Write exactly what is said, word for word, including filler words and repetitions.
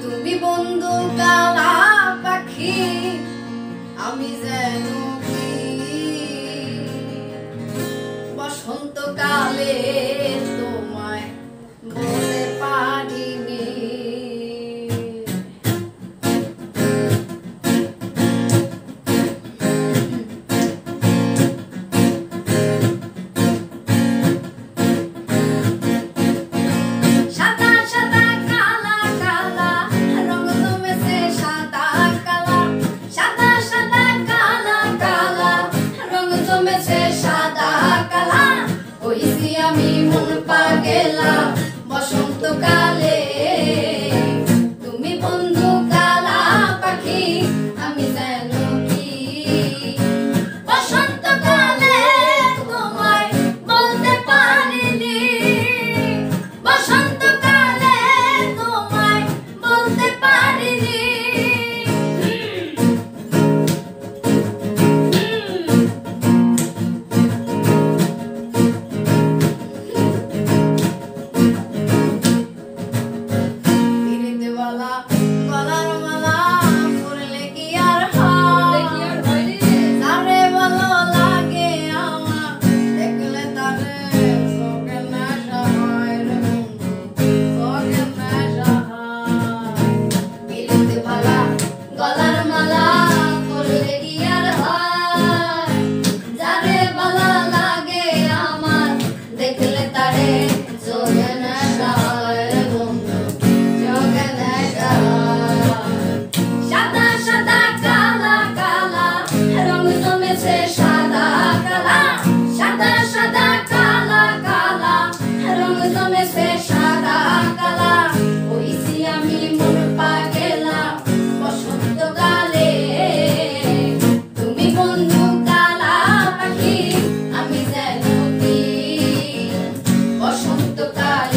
তুমি বন্ধু কালা পাখি, আমি যেন কি বসন্তকালে তোমায় বলতে পারিনি। আমি মন পাগেলা বসন্তকালে, তুমি বন্ধু কালা পাখি, আমি যেন কি বসন্তকালে তোমায় বলতে পারিনি, বসন্তকালে তোমায় বলতে পারিনি। গলার মালা পরলে কি আর হয়, তারে ভালো লাগে আমার, দেখলে তারে চোখে নেশা হয়, চোখে নেশা হয়। বিলিতে ভালা গলার মালা পরলে কি আর হয়, যারে ভালো লাগে আমার, দেখলে তারে চোখে নেশা হয়, চোখে নেশা। সাদা সাদা কালা কালা রং জমেছে, সাদা কালা সাদা সাদা কালা কালা রং জমেছে, সাদা কালা হইছি আমি মন পাগেলা বসন্তকালে, তুমি বন্ধু কালা পাখি, আমি যেন কি বসন্তকালে।